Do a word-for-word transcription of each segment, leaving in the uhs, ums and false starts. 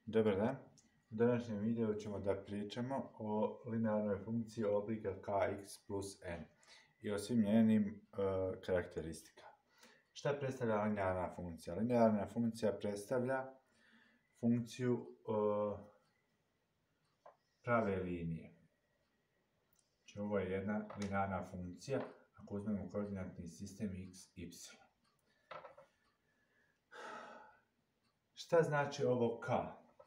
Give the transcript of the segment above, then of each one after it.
Dobar dan. U današnjem videu ćemo da pričamo o linearnoj funkciji oblika kx plus n i o svim njenim uh, karakteristikama. Šta predstavlja linearna funkcija? Linearna funkcija predstavlja funkciju uh, prave linije. Znači, ovo je jedna linearna funkcija ako uzmemo koordinatni sistem x, y. Šta znači ovo k?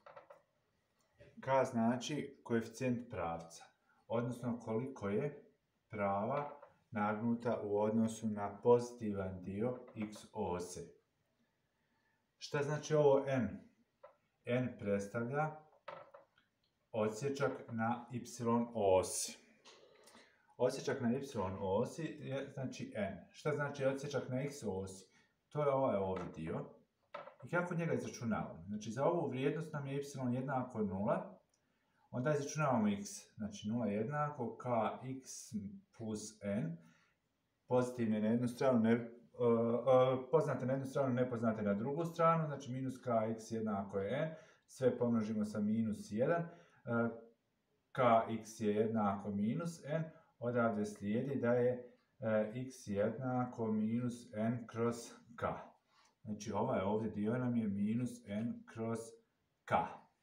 K znači koeficijent pravca, odnosno koliko je prava nagnuta u odnosu na pozitivan dio x ose. Šta znači ovo n? N predstavlja odsječak na y osi. Odsječak na y osi je znači n. Šta znači odsječak na x osi? To je ovaj ovdje dio. I kako njega izračunavamo? Znači, za ovu vrijednost nam je y jednako nula, onda izračunavamo x. Znači, nula jednako kx plus n, pozitivne na jednu stranu, ne, uh, uh, poznate na jednu stranu, nepoznate na drugu stranu, znači minus kx jednako je n, sve pomnožimo sa minus jedan, uh, kx je jednako minus n, odavde slijedi da je uh, x jednako minus n kroz k. Znači, ovaj ovdje dio nam je minus n kroz k.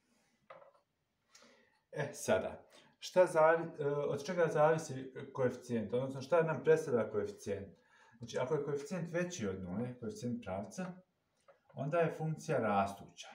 E, sada, šta zavi, od čega zavisi koeficijent, odnosno šta nam predstavlja koeficijent? Znači, ako je koeficijent veći od nule, koeficijent pravca, onda je funkcija rastuća.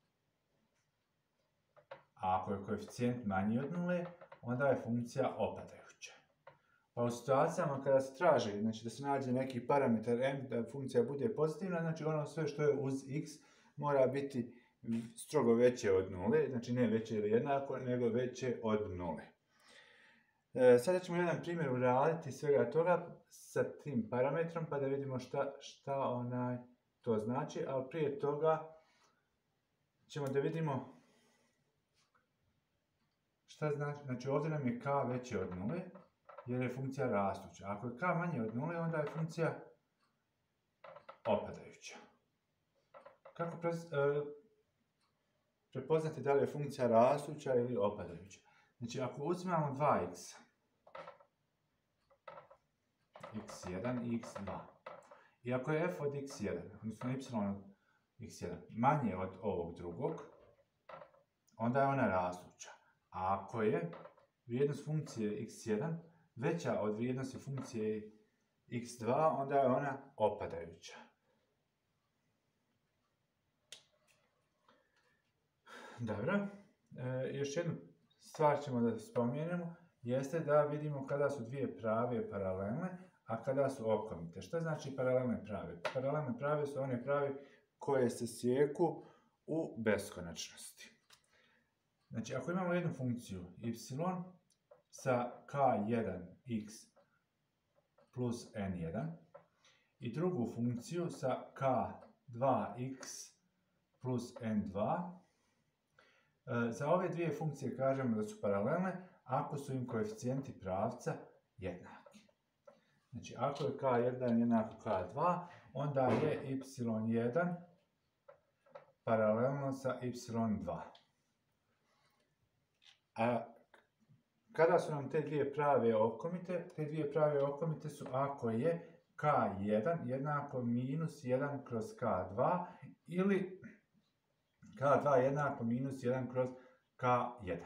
A ako je koeficijent manji od nule, onda je funkcija opadajuća. Pa u situacijama kada se traži, znači da se nađe neki parametar m, da funkcija bude pozitivna, znači ono sve što je uz x mora biti strogo veće od nule, znači ne veće ili jednako, nego veće od nule. E, sada ćemo jedan primjer uraditi svega toga sa tim parametrom, pa da vidimo šta, šta onaj to znači, ali prije toga ćemo da vidimo šta znači, znači ovdje nam je k veće od nule, jer je funkcija rastuća. Ako je k manje od nule, onda je funkcija opadajuća. Kako pre, e, prepoznati da li je funkcija rastuća ili opadajuća? Znači, ako uzimamo dva x, x jedan i x dva, i ako je f od x jedan, odnosno y od x jedan, manje od ovog drugog, onda je ona rastuća. A ako je vrijednost funkcije x jedan veća od vrijednosti funkcije x dva, onda je ona opadajuća. Dobro, e, još jednu stvar ćemo da spomenemo, jeste da vidimo kada su dvije prave paralelne, a kada su okomite. Šta znači paralelne prave? Paralelne prave su one prave koje se sjeku u beskonačnosti. Znači, ako imamo jednu funkciju y sa k jedan x plus n jedan i drugu funkciju sa k dva x plus n dva, za ove dvije funkcije kažemo da su paralelne ako su im koeficijenti pravca jednaki. Znači, ako je k jedan jednako k dva, onda je y jedan paralelno sa y dva. A kada su nam te dvije prave okomite? Te dvije prave okomite su ako je k jedan jednako minus jedan kroz k dva ili k dva jednako minus jedan kroz k jedan.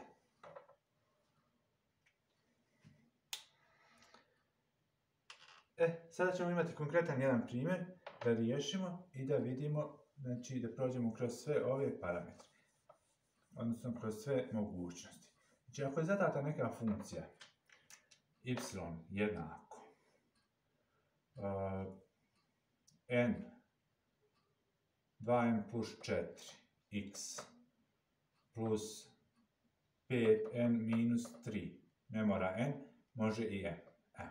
E, sada ćemo imati konkretan jedan primjer da riješimo i da vidimo, znači da prođemo kroz sve ove parametre, odnosno kroz sve mogućnosti. Znači, ako je zadata neka funkcija y jednako uh, n dva n plus četiri x plus pet n minus tri, ne mora n, može i n. Evo.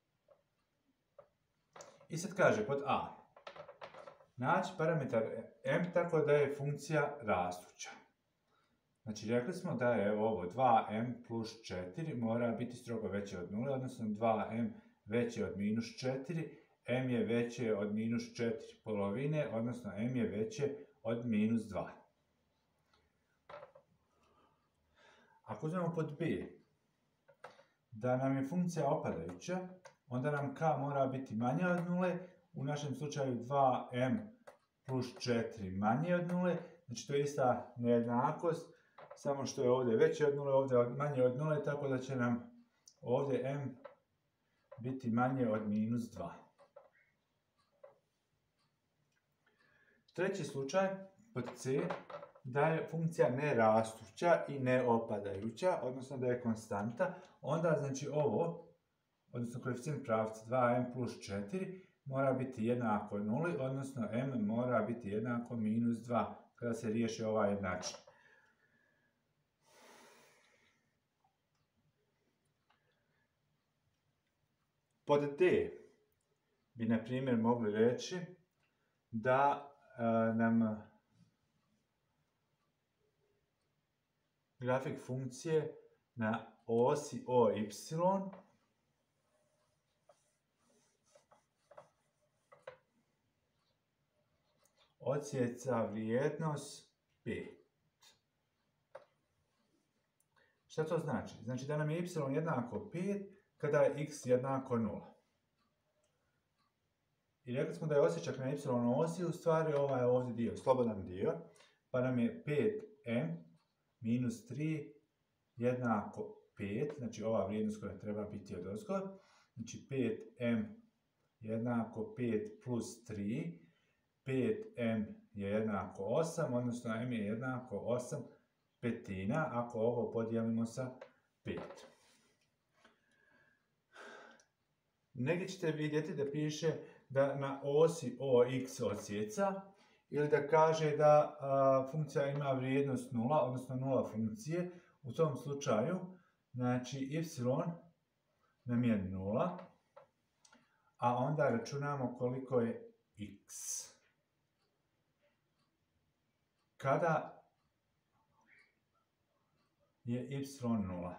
I sad kaže pod a, naći parametar m tako da je funkcija rastuća. Znači, rekli smo da je ovo dva m plus četiri mora biti strogo veće od nule, odnosno dva m veće od minus četiri, m je veće od minus četiri polovine, odnosno m je veće od minus dva. Ako uzmemo pod b, da nam je funkcija opadajuća, onda nam k mora biti manje od nule, u našem slučaju dva em plus četiri manje od nule, znači to je ista nejednakost, samo što je ovdje veće od nule, ovdje manje od nule, tako da će nam ovdje m biti manje od minus dva. Treći slučaj, pod c, da je funkcija nerastuća i neopadajuća, odnosno da je konstanta, onda znači ovo, odnosno koeficijent pravca dva em plus četiri, mora biti jednako nuli, odnosno m mora biti jednako minus dva, kada se riješi ova jednačina. Pod d bi, na primjer, mogli reći da e, nam grafik funkcije na osi oy odsjeca vrijednost pet. Šta to znači? Znači da nam je y jednako pet kada je x jednako nula. I rekli smo da je osječak na y osi u stvari ovaj ovdje dio, slobodan dio, pa nam je pet em minus tri jednako pet, znači ova vrijednost koja treba biti odozgo, znači pet em jednako pet plus tri, pet em je jednako osam, odnosno m je jednako osam petina, ako ovo podijelimo sa pet. Negdje ćete vidjeti da piše da na osi ox odsjeca, ili da kaže da a, funkcija ima vrijednost nula, odnosno nula funkcije. U tom slučaju, znači y nam je nula, a onda računamo koliko je x. Kada je y nula.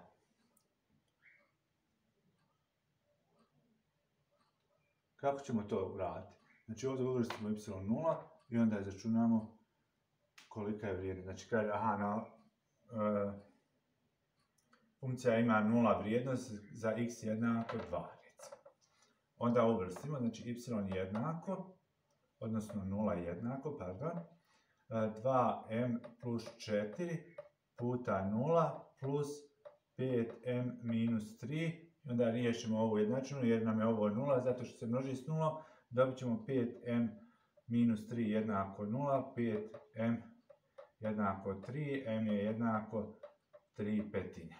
Kako ćemo to uraditi? Znači ovdje uvrstimo y nula i onda izračunamo kolika je vrijednost. Znači kaže, aha, na, e, funkcija ima nula vrijednost za x jednako dva. Recimo. Onda uvrstimo, znači y jednako, odnosno nula jednako, pardon, dva em plus četiri puta nula plus pet em minus tri. I onda riješimo ovu jednačinu jer nam je ovo nula, zato što se množi s nulom, dobit ćemo pet em minus tri jednako nula, pet em jednako tri, m je jednako tri petine.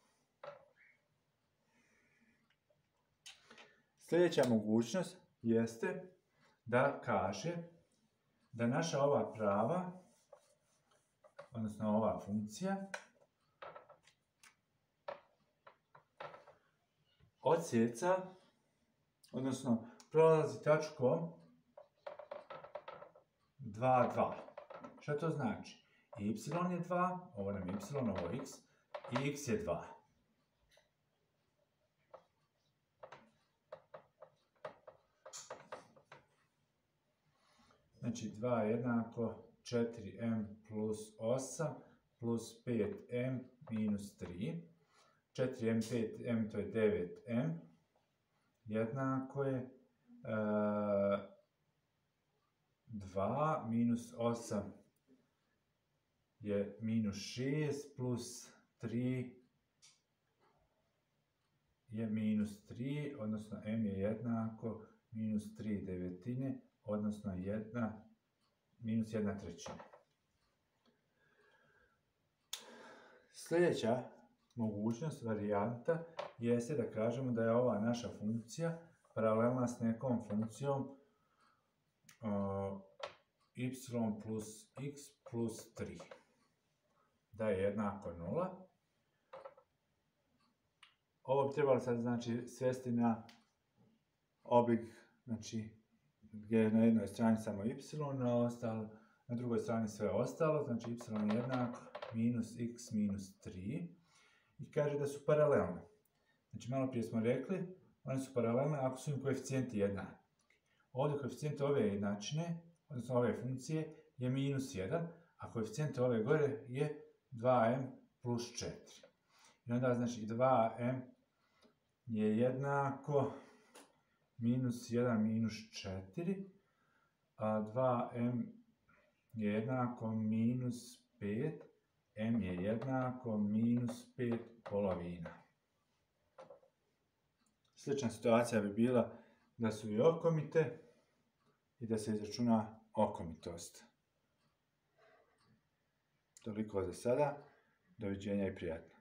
Sljedeća mogućnost jeste da kaže da naša ova prava, odnosno ova funkcija, odsjeca, odnosno prolazi tačkom dva, dva. Šta to znači? Y je dva, ovo nam je y, ovo je x, i x je dva. Znači dva jednako četiri em plus osam plus pet em minus tri. četiri em, pet em, to je devet em, jednako je uh, dva minus osam je minus šest plus tri je minus tri, odnosno m je jednako minus tri devetine, odnosno jedna, minus jedna trećina. Sljedeća mogućnost, varijanta, jeste da kažemo da je ova naša funkcija paralelna s nekom funkcijom uh, y plus x plus tri. Da je jednako nula. Ovo bi trebalo sad znači svesti na oblik, znači gdje je na jednoj strani samo y, na, ostalo, na drugoj strani sve ostalo, znači y je jednako minus x minus tri. I kaže da su paralelne. Znači malo prije smo rekli, one su paralelne ako su im koeficijenti jednaki. Ovdje koeficijent ove jednačine, odnosno ove funkcije, je minus jedan, a koeficijent ove gore je dva em plus četiri. I onda znači dva em je jednako minus jedan minus četiri, a dva em je jednako minus pet, em je jednako minus pet polovina. Slična situacija bi bila da su i okomite i da se izračuna okomitost. Toliko za sada. Doviđenja i prijatno.